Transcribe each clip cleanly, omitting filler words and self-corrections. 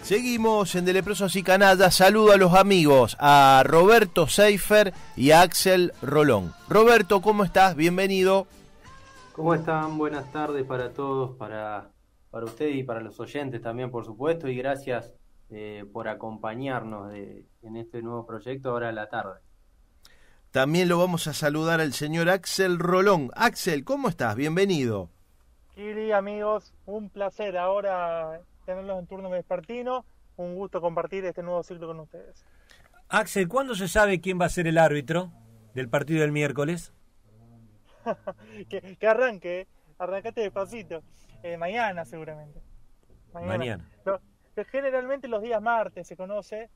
Seguimos en De Leprosos y Canallas. Saludo a los amigos, a Roberto Seifer y a Axel Rolón. Roberto, ¿cómo estás? Bienvenido. ¿Cómo están? Buenas tardes para todos, para usted y para los oyentes también, por supuesto, y gracias por acompañarnos en este nuevo proyecto ahora a la tarde. También lo vamos a saludar al señor Axel Rolón. Axel, ¿cómo estás? Bienvenido. Kili, amigos, un placer ahora tenerlos en turno vespertino. Un gusto compartir este nuevo ciclo con ustedes. Axel, ¿cuándo se sabe quién va a ser el árbitro del partido del miércoles? que arrancate despacito. Mañana seguramente. Mañana. Generalmente los días martes se conoce,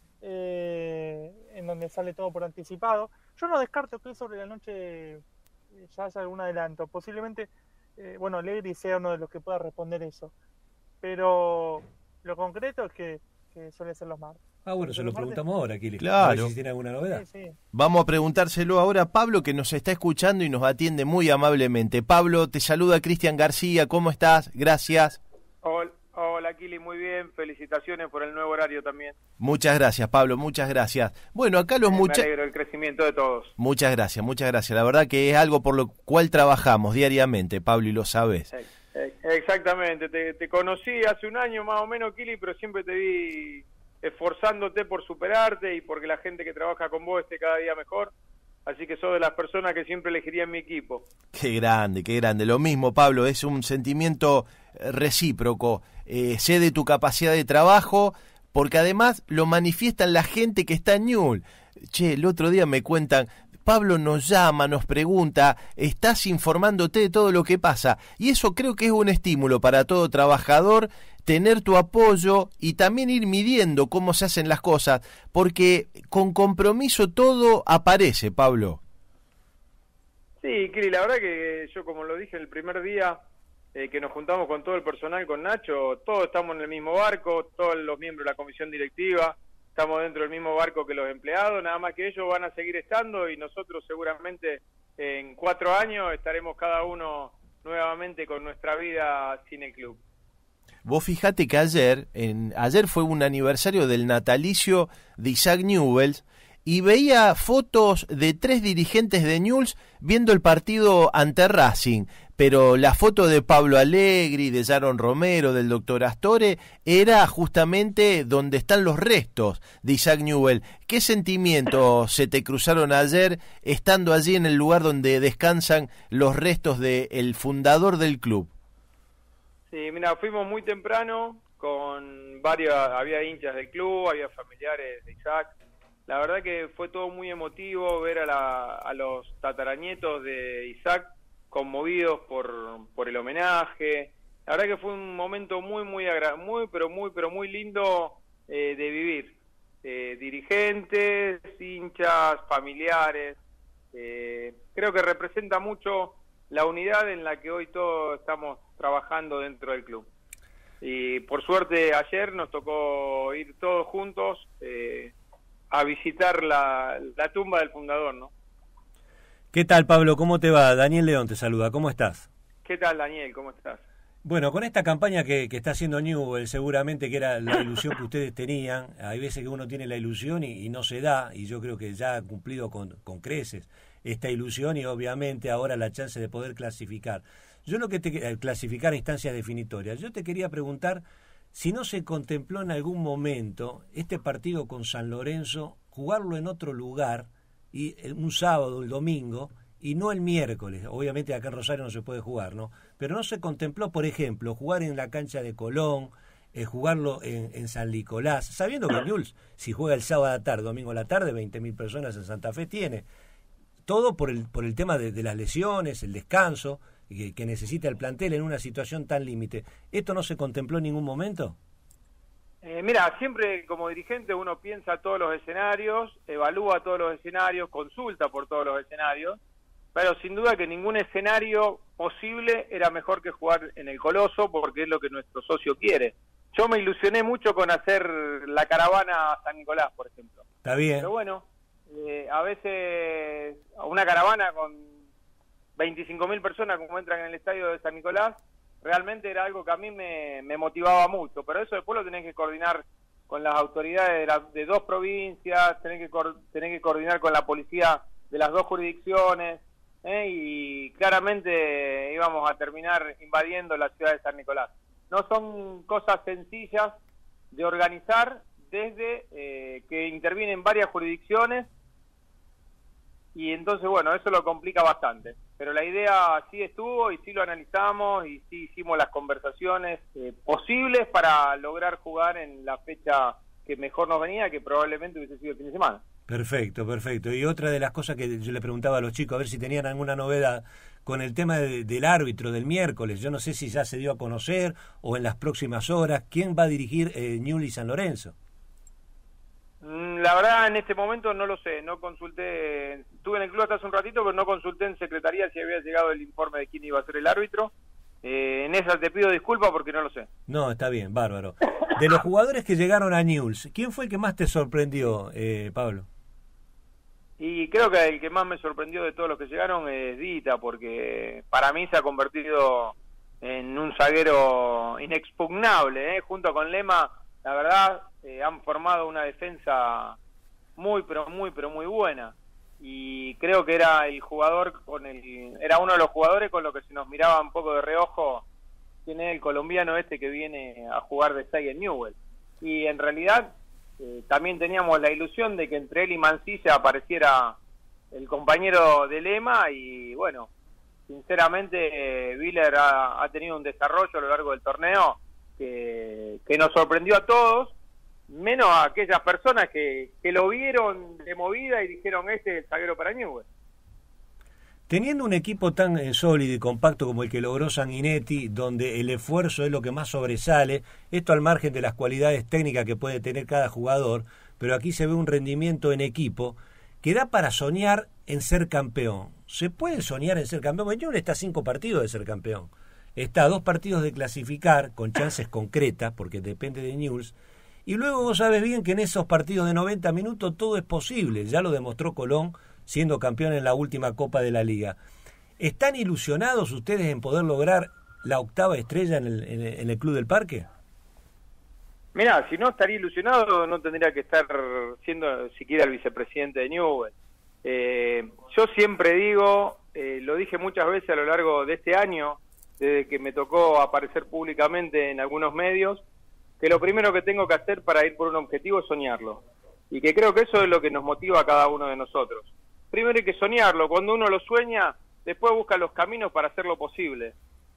en donde sale todo por anticipado. Yo no descarto que sobre la noche ya haya algún adelanto. Posiblemente, Legri sea uno de los que pueda responder eso. Pero lo concreto es que suele ser los martes. Bueno, se lo preguntamos ahora, Kili. Claro. A ver si tiene alguna novedad. Sí. Vamos a preguntárselo ahora a Pablo, que nos está escuchando y nos atiende muy amablemente. Pablo, te saluda Cristian García. ¿Cómo estás? Gracias. Hola, Kili, muy bien. Felicitaciones por el nuevo horario también. Muchas gracias, Pablo, muchas gracias. Bueno, acá los muchachos... Me alegro del crecimiento de todos. Muchas gracias, muchas gracias. La verdad que es algo por lo cual trabajamos diariamente, Pablo, y lo sabes. Exactamente. Te conocí hace un año más o menos, Kili, pero siempre te vi esforzándote por superarte y porque la gente que trabaja con vos esté cada día mejor. Así que sos de las personas que siempre elegiría en mi equipo. Qué grande, qué grande. Lo mismo, Pablo, es un sentimiento recíproco. Sé de tu capacidad de trabajo, porque además lo manifiestan la gente que está en Newell's. Che, el otro día me cuentan, Pablo nos llama, nos pregunta, estás informándote de todo lo que pasa. Y eso creo que es un estímulo para todo trabajador, tener tu apoyo y también ir midiendo cómo se hacen las cosas, porque con compromiso todo aparece, Pablo. Sí, Kiri, la verdad que yo, como lo dije el primer día que nos juntamos con todo el personal, con Nacho, todos estamos en el mismo barco, todos los miembros de la comisión directiva, estamos dentro del mismo barco que los empleados, nada más que ellos van a seguir estando y nosotros seguramente en 4 años estaremos cada uno nuevamente con nuestra vida sin el club. Vos fijate que ayer fue un aniversario del natalicio de Isaac Newell's y veía fotos de 3 dirigentes de Newell's viendo el partido ante Racing, pero la foto de Pablo Allegri, de Yaron Romero, del doctor Astore, era justamente donde están los restos de Isaac Newell. ¿Qué sentimientos se te cruzaron ayer estando allí en el lugar donde descansan los restos del fundador del club? Sí, mira, fuimos muy temprano, había hinchas del club, había familiares de Isaac. La verdad que fue todo muy emotivo ver a los tataranietos de Isaac conmovidos por el homenaje. La verdad que fue un momento muy lindo de vivir. Dirigentes, hinchas, familiares. Creo que representa mucho la unidad en la que hoy todos estamos trabajando dentro del club. Y por suerte ayer nos tocó ir todos juntos a visitar la tumba del fundador, ¿no? ¿Qué tal, Pablo? ¿Cómo te va? Daniel León te saluda. ¿Cómo estás? ¿Qué tal, Daniel? ¿Cómo estás? Bueno, con esta campaña que está haciendo Newell, seguramente que era la ilusión que ustedes tenían. Hay veces que uno tiene la ilusión y no se da, y yo creo que ya ha cumplido con creces esta ilusión y obviamente ahora la chance de poder clasificar. Clasificar a instancias definitorias. Yo te quería preguntar si no se contempló en algún momento este partido con San Lorenzo, jugarlo en otro lugar, y un sábado, el domingo, y no el miércoles. Obviamente acá en Rosario no se puede jugar, ¿no? Pero no se contempló, por ejemplo, jugar en la cancha de Colón, jugarlo en San Nicolás, sabiendo que Newell's, si juega el sábado a la tarde, domingo a la tarde, 20.000 personas en Santa Fe tiene. Todo por el tema de las lesiones, el descanso que necesita el plantel en una situación tan límite. ¿Esto no se contempló en ningún momento? Mira, siempre como dirigente uno piensa todos los escenarios, evalúa todos los escenarios, consulta por todos los escenarios, pero sin duda que ningún escenario posible era mejor que jugar en el Coloso, porque es lo que nuestro socio quiere. Yo me ilusioné mucho con hacer la caravana a San Nicolás, por ejemplo. Está bien. Pero bueno, a veces una caravana con 25.000 personas como entran en el estadio de San Nicolás, realmente era algo que a mí me motivaba mucho, pero eso después lo tenés que coordinar con las autoridades de 2 provincias, tenés que coordinar con la policía de las 2 jurisdicciones, y claramente íbamos a terminar invadiendo la ciudad de San Nicolás. No son cosas sencillas de organizar desde que intervienen varias jurisdicciones, y entonces, bueno, eso lo complica bastante. Pero la idea sí estuvo y sí lo analizamos y sí hicimos las conversaciones posibles para lograr jugar en la fecha que mejor nos venía, que probablemente hubiese sido el fin de semana. Perfecto, perfecto. Y otra de las cosas que yo le preguntaba a los chicos, a ver si tenían alguna novedad con el tema del árbitro del miércoles. Yo no sé si ya se dio a conocer o en las próximas horas. ¿Quién va a dirigir Newell's y San Lorenzo? La verdad, en este momento no lo sé, no consulté, estuve en el club hasta hace un ratito, pero no consulté en secretaría si había llegado el informe de quién iba a ser el árbitro. En esa te pido disculpas porque no lo sé. No, está bien, bárbaro. De los jugadores que llegaron a Newell's, ¿quién fue el que más te sorprendió, Pablo? Y creo que el que más me sorprendió de todos los que llegaron es Dita, porque para mí se ha convertido en un zaguero inexpugnable, junto con Lema. La verdad, han formado una defensa muy buena, y creo que era el jugador era uno de los jugadores con los que se nos miraba un poco de reojo quién es el colombiano que viene a jugar de 6 en Newell's. Y en realidad también teníamos la ilusión de que entre él y Mancilla apareciera el compañero de Lema, y bueno, sinceramente Viller ha tenido un desarrollo a lo largo del torneo que nos sorprendió a todos, menos a aquellas personas que lo vieron de movida y dijeron, este es el zaguero para Newell's. Teniendo un equipo tan sólido y compacto como el que logró Sanguinetti, donde el esfuerzo es lo que más sobresale, esto al margen de las cualidades técnicas que puede tener cada jugador, pero aquí se ve un rendimiento en equipo que da para soñar en ser campeón. ¿Se puede soñar en ser campeón? Newell's está a 5 partidos de ser campeón. Está a 2 partidos de clasificar, con chances concretas, porque depende de Newell's. Y luego vos sabes bien que en esos partidos de 90 minutos todo es posible. Ya lo demostró Colón siendo campeón en la última Copa de la Liga. ¿Están ilusionados ustedes en poder lograr la 8ª estrella en el Club del Parque? Mirá, si no estaría ilusionado no tendría que estar siendo siquiera el vicepresidente de Newell's. Yo siempre digo, lo dije muchas veces a lo largo de este año, desde que me tocó aparecer públicamente en algunos medios, que lo primero que tengo que hacer para ir por un objetivo es soñarlo. Y que creo que eso es lo que nos motiva a cada uno de nosotros. Primero hay que soñarlo. Cuando uno lo sueña, después busca los caminos para hacerlo posible.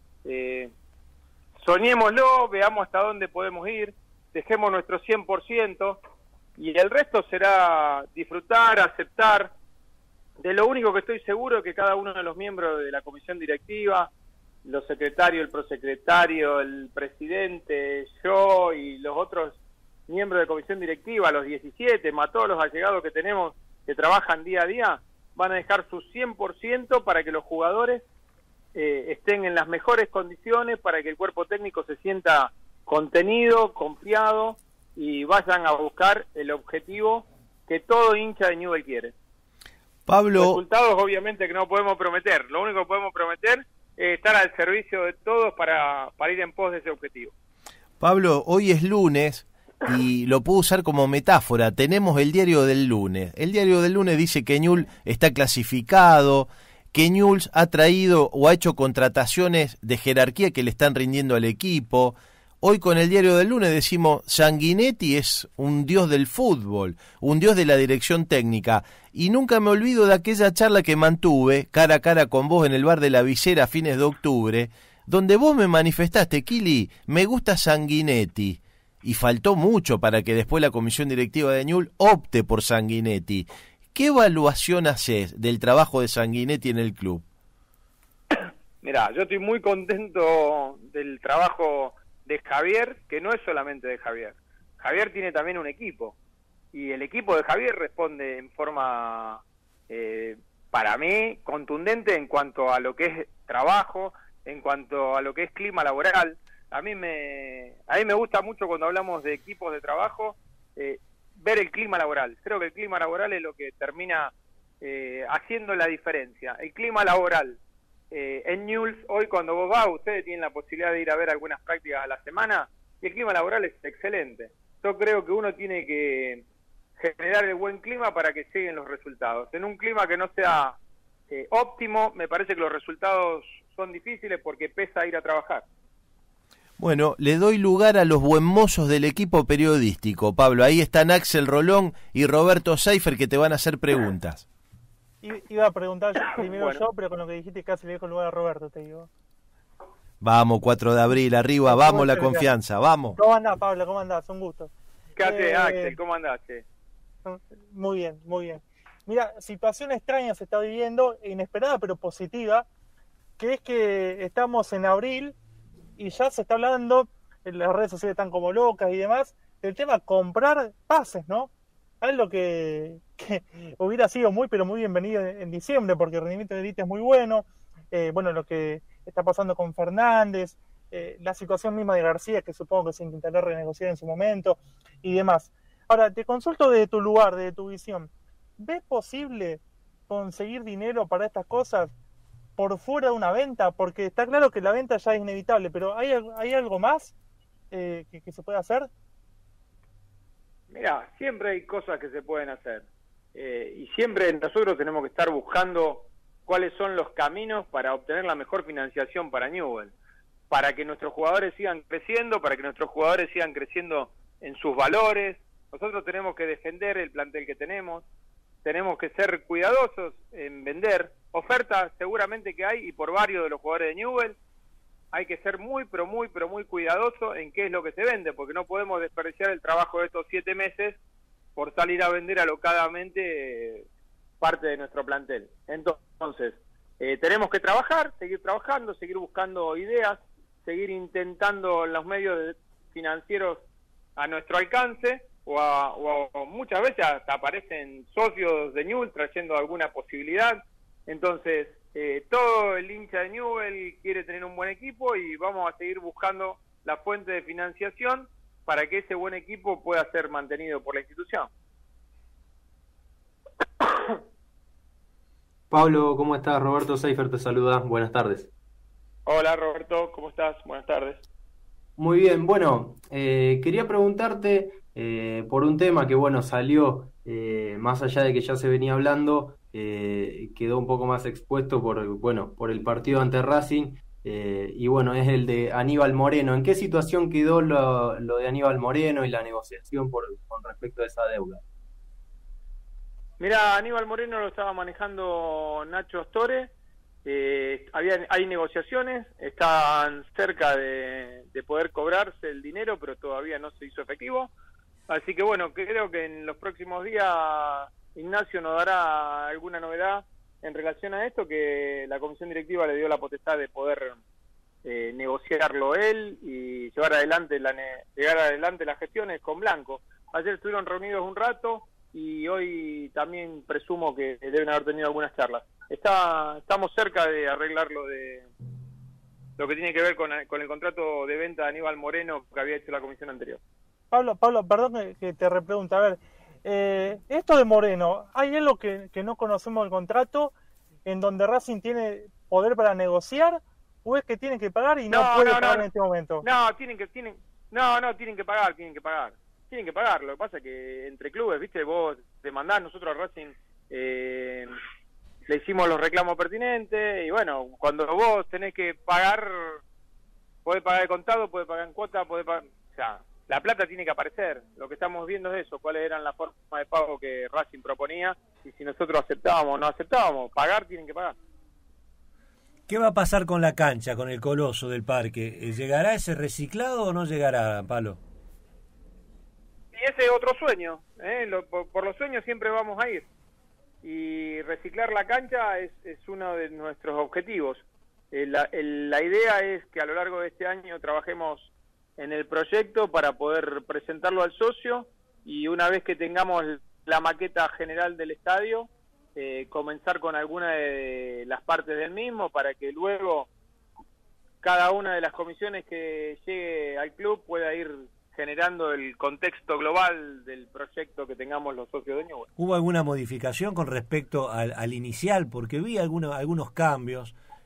Soñémoslo, veamos hasta dónde podemos ir, dejemos nuestro 100%, y el resto será disfrutar, aceptar. De lo único que estoy seguro es que cada uno de los miembros de la comisión directiva, los secretarios, el prosecretario, el presidente, yo y los otros miembros de comisión directiva, los 17, más todos los allegados que tenemos que trabajan día a día, van a dejar su 100% para que los jugadores estén en las mejores condiciones, para que el cuerpo técnico se sienta contenido, confiado, y vayan a buscar el objetivo que todo hincha de Newell's quiere. Pablo, Resultados obviamente que no podemos prometer, lo único que podemos prometer estar al servicio de todos para ir en pos de ese objetivo. Pablo, hoy es lunes y lo puedo usar como metáfora. Tenemos el diario del lunes. El diario del lunes dice que Newell's está clasificado, que Newell's ha traído o ha hecho contrataciones de jerarquía que le están rindiendo al equipo. Hoy con el diario del lunes decimos Sanguinetti es un dios del fútbol, un dios de la dirección técnica. Y nunca me olvido de aquella charla que mantuve cara a cara con vos en el bar de la Visera a fines de octubre, donde vos me manifestaste, Kili, me gusta Sanguinetti. Y faltó mucho para que después la comisión directiva de Newell's opte por Sanguinetti. ¿Qué evaluación haces del trabajo de Sanguinetti en el club? Mirá, yo estoy muy contento del trabajo de Javier, que no es solamente de Javier. Javier tiene también un equipo, y el equipo de Javier responde en forma, para mí, contundente en cuanto a lo que es trabajo, en cuanto a lo que es clima laboral. A mí me gusta mucho cuando hablamos de equipos de trabajo, ver el clima laboral. Creo que el clima laboral es lo que termina haciendo la diferencia. El clima laboral en Newell's, hoy cuando vos vas, ustedes tienen la posibilidad de ir a ver algunas prácticas a la semana, y el clima laboral es excelente. Yo creo que uno tiene que generar el buen clima para que lleguen los resultados. En un clima que no sea óptimo, me parece que los resultados son difíciles porque pesa ir a trabajar. Bueno, le doy lugar a los buen mozos del equipo periodístico, Pablo. Ahí están Axel Rolón y Roberto Seifer que te van a hacer preguntas. Iba a preguntar primero bueno. yo, pero con lo que dijiste casi le dejo el lugar a Roberto, te digo. Vamos, 4 de abril, arriba, vamos la confianza, vamos. ¿Cómo andás, Pablo? ¿Cómo andás? Un gusto. ¿Qué haces, Axel? ¿Cómo andás? Muy bien, muy bien. Mira, situación extraña se está viviendo, inesperada pero positiva, que es que estamos en abril y ya se está hablando, en las redes sociales están como locas y demás, del tema comprar pases, ¿no? Algo que hubiera sido muy, pero muy bienvenido en diciembre, porque el rendimiento de Elite es muy bueno. Bueno, lo que está pasando con Fernández, la situación misma de García, que supongo que se intentará renegociar en su momento, y demás. Ahora, te consulto de tu lugar, de tu visión. ¿Ves posible conseguir dinero para estas cosas por fuera de una venta? Porque está claro que la venta ya es inevitable, pero ¿hay algo más que se puede hacer? Mira, siempre hay cosas que se pueden hacer. Y siempre nosotros tenemos que estar buscando cuáles son los caminos para obtener la mejor financiación para Newell's, para que nuestros jugadores sigan creciendo, para que nuestros jugadores sigan creciendo en sus valores. Nosotros tenemos que defender el plantel que tenemos que ser cuidadosos en vender. Ofertas seguramente que hay, y por varios de los jugadores de Newell's, hay que ser muy, pero muy cuidadoso en qué es lo que se vende, porque no podemos desperdiciar el trabajo de estos 7 meses por salir a vender alocadamente parte de nuestro plantel. Entonces, tenemos que trabajar, seguir trabajando, seguir buscando ideas, seguir intentando los medios financieros a nuestro alcance, o muchas veces hasta aparecen socios de Newell's trayendo alguna posibilidad. Entonces, todo el hincha de Newell's quiere tener un buen equipo y vamos a seguir buscando la fuente de financiación para que ese buen equipo pueda ser mantenido por la institución. Pablo, ¿cómo estás? Roberto Seifer te saluda. Buenas tardes. Hola Roberto, ¿cómo estás? Buenas tardes. Muy bien, bueno, quería preguntarte por un tema que, bueno, salió, más allá de que ya se venía hablando, quedó un poco más expuesto por el partido ante Racing, y bueno, es el de Aníbal Moreno. ¿En qué situación quedó lo de Aníbal Moreno y la negociación con respecto a esa deuda? Mira, Aníbal Moreno lo estaba manejando Nacho Astore. Hay negociaciones, están cerca de poder cobrarse el dinero, pero todavía no se hizo efectivo. Así que bueno, creo que en los próximos días Ignacio nos dará alguna novedad en relación a esto, que la comisión directiva le dio la potestad de poder negociarlo él y llevar adelante las gestiones con Blanco. Ayer estuvieron reunidos un rato y hoy también presumo que deben haber tenido algunas charlas. Estamos cerca de arreglar lo que tiene que ver con el contrato de venta de Aníbal Moreno que había hecho la comisión anterior. Pablo, perdón que te repregunte. A ver, esto de Moreno, ¿hay algo que no conocemos del contrato en donde Racing tiene poder para negociar, o es que tienen que pagar y no puede pagar en este momento? No, tienen que pagar. Tienen que pagar. Lo que pasa es que entre clubes, viste, vos demandás, nosotros a Racing le hicimos los reclamos pertinentes, y bueno, cuando vos tenés que pagar, podés pagar de contado, podés pagar en cuota, o sea, la plata tiene que aparecer. Lo que estamos viendo es eso, cuáles eran las formas de pago que Racing proponía, y si nosotros aceptábamos o no aceptábamos. Pagar, tienen que pagar. ¿Qué va a pasar con la cancha, con el Coloso del Parque? ¿Llegará ese reciclado o no llegará, Pablo? Y ese es otro sueño, por los sueños siempre vamos a ir. Y reciclar la cancha es uno de nuestros objetivos. La idea es que a lo largo de este año trabajemos en el proyecto para poder presentarlo al socio, y una vez que tengamos la maqueta general del estadio, comenzar con alguna de las partes del mismo, para que luego cada una de las comisiones que llegue al club pueda ir generando el contexto global del proyecto que tengamos los socios de Newell's. ¿Hubo alguna modificación con respecto al inicial? Porque vi algunos cambios.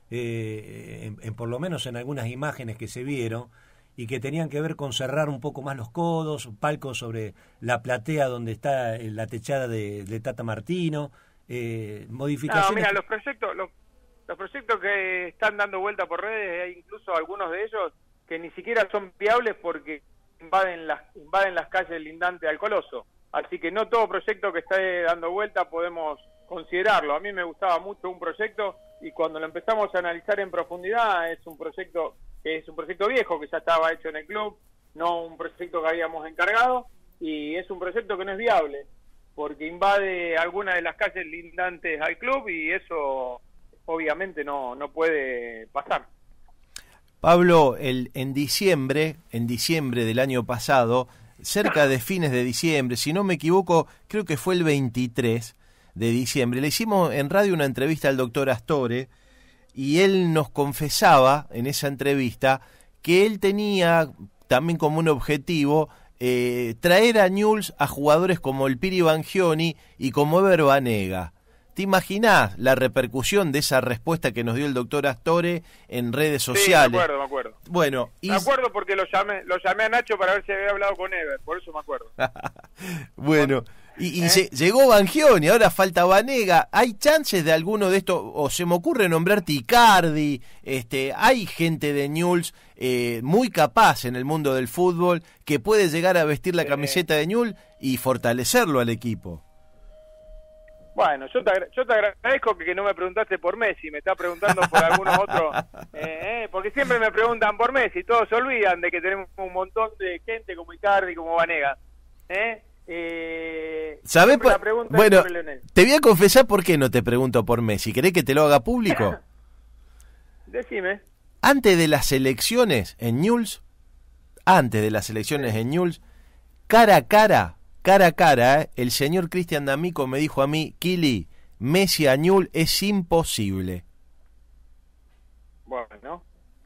por lo menos en algunas imágenes que se vieron, y que tenían que ver con cerrar un poco más los codos, palcos sobre la platea donde está la techada de Tata Martino, modificaciones. No, mira, los proyectos que están dando vuelta por redes, hay incluso algunos de ellos que ni siquiera son viables porque invaden las calles lindantes al Coloso. Así que no todo proyecto que esté dando vuelta podemos considerarlo. A mí me gustaba mucho un proyecto y cuando lo empezamos a analizar en profundidad es un proyecto viejo que ya estaba hecho en el club, no un proyecto que habíamos encargado, y es un proyecto que no es viable porque invade algunas de las calles lindantes al club y eso obviamente no puede pasar. Pablo, en diciembre del año pasado, cerca de fines de diciembre, si no me equivoco, creo que fue el 23 de diciembre, le hicimos en radio una entrevista al doctor Astore y él nos confesaba en esa entrevista que él tenía también como un objetivo traer a Newell's a jugadores como el Piri Bangioni y como Ever Banega. ¿Te imaginás la repercusión de esa respuesta que nos dio el doctor Astore en redes sociales? Sí, me acuerdo. Bueno, me acuerdo porque lo llamé a Nacho para ver si había hablado con Ever, por eso me acuerdo. Bueno, llegó Bangioni, ahora falta Banega. ¿Hay chances de alguno de estos? O se me ocurre nombrarte Icardi. Hay gente de Newell's muy capaz en el mundo del fútbol que puede llegar a vestir la camiseta de Newell's y fortalecerlo al equipo. Bueno, yo te agradezco que no me preguntaste por Messi, me estás preguntando por algunos otros, porque siempre me preguntan por Messi, todos se olvidan de que tenemos un montón de gente como Icardi, como Banega. ¿Sabés? Bueno, te voy a confesar por qué no te pregunto por Messi. ¿Querés que te lo haga público? Decime. Antes de las elecciones en Newell's, cara a cara, el señor Cristian D'Amico me dijo a mí, Kili, Messi a Newell's es imposible. Bueno.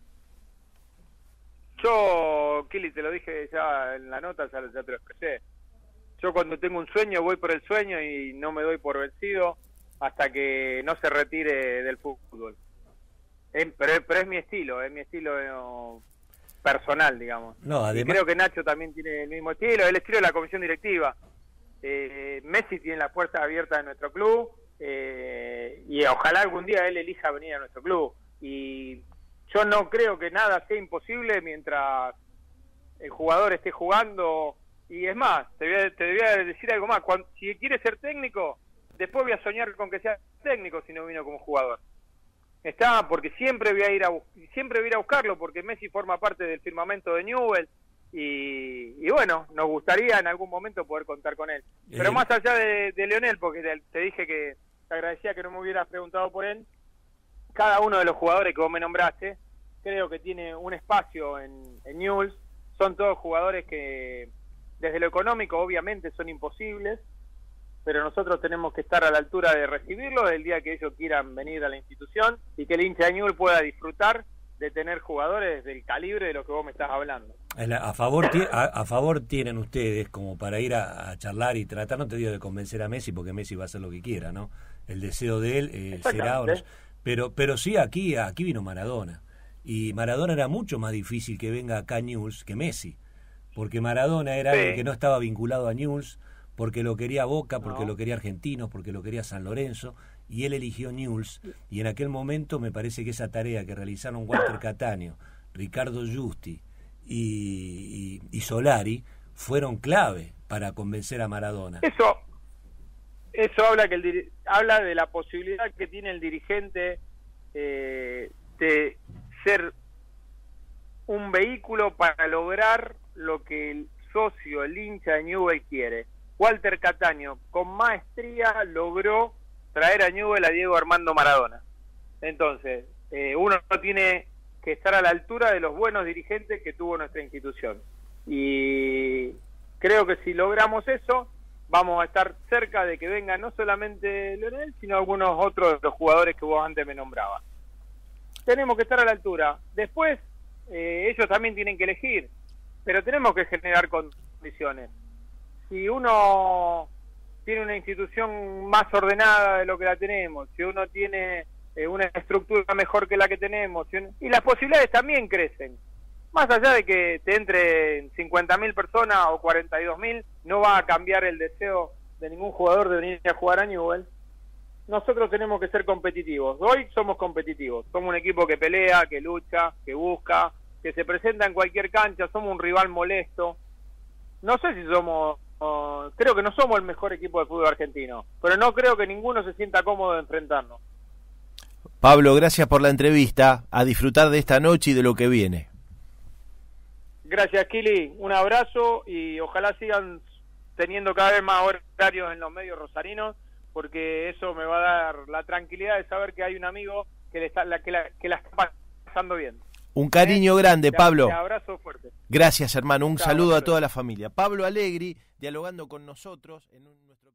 Yo, Kili, te lo dije ya en la nota, ya te lo expresé. Yo cuando tengo un sueño voy por el sueño y no me doy por vencido hasta que no se retire del fútbol. Pero es mi estilo personal, digamos. No, además... Y creo que Nacho también tiene el mismo estilo, el estilo de la comisión directiva. Messi tiene las puertas abiertas de nuestro club y ojalá algún día él elija venir a nuestro club. Y yo no creo que nada sea imposible mientras el jugador esté jugando. Y es más, te voy a decir algo más. Si quiere ser técnico, después voy a soñar con que sea técnico si no vino como jugador. Porque siempre voy a ir a buscarlo, porque Messi forma parte del firmamento de Newell's y bueno, nos gustaría en algún momento poder contar con él. Pero más allá de Lionel, porque te dije que te agradecía que no me hubieras preguntado por él, cada uno de los jugadores que vos me nombraste, creo que tiene un espacio en Newell's. Son todos jugadores que desde lo económico obviamente son imposibles, pero nosotros tenemos que estar a la altura de recibirlos el día que ellos quieran venir a la institución y que el hincha de Newell's pueda disfrutar de tener jugadores del calibre de lo que vos me estás hablando. A favor tienen ustedes como para ir a charlar y tratar, no te digo de convencer a Messi, porque Messi va a hacer lo que quiera, ¿no? El deseo de él será... Pero sí, aquí vino Maradona. Y Maradona era mucho más difícil que venga acá a Newell's que Messi. Porque Maradona era el que no estaba vinculado a Newell's, porque lo quería Boca, porque lo quería Argentinos, porque lo quería San Lorenzo, y él eligió Newell's, y en aquel momento me parece que esa tarea que realizaron Walter Cataño, Ricardo Giusti y Solari fueron clave para convencer a Maradona. Eso habla de la posibilidad que tiene el dirigente de ser un vehículo para lograr lo que el socio, el hincha de Newell's quiere. Walter Cataño con maestría logró traer a Newell's a Diego Armando Maradona. Entonces, uno tiene que estar a la altura de los buenos dirigentes que tuvo nuestra institución. Y creo que si logramos eso, vamos a estar cerca de que venga no solamente Lionel, sino algunos otros de los jugadores que vos antes me nombrabas. Tenemos que estar a la altura. Después, ellos también tienen que elegir, pero tenemos que generar condiciones. Si uno tiene una institución más ordenada de lo que la tenemos, si uno tiene una estructura mejor que la que tenemos, y las posibilidades también crecen. Más allá de que te entre 50.000 personas o 42.000, no va a cambiar el deseo de ningún jugador de venir a jugar a Newell's. Nosotros tenemos que ser competitivos. Hoy somos competitivos. Somos un equipo que pelea, que lucha, que busca, que se presenta en cualquier cancha. Somos un rival molesto. No sé si somos... creo que no somos el mejor equipo de fútbol argentino, pero no creo que ninguno se sienta cómodo de enfrentarnos. Pablo, gracias por la entrevista. A disfrutar de esta noche y de lo que viene. Gracias, Kili. Un abrazo y ojalá sigan teniendo cada vez más horarios en los medios rosarinos, porque eso me va a dar la tranquilidad de saber que hay un amigo que la está pasando bien. Un cariño grande, Pablo. Un abrazo fuerte. Gracias, hermano. Un Chao, saludo a toda la familia. Pablo Allegri, dialogando con nosotros en nuestro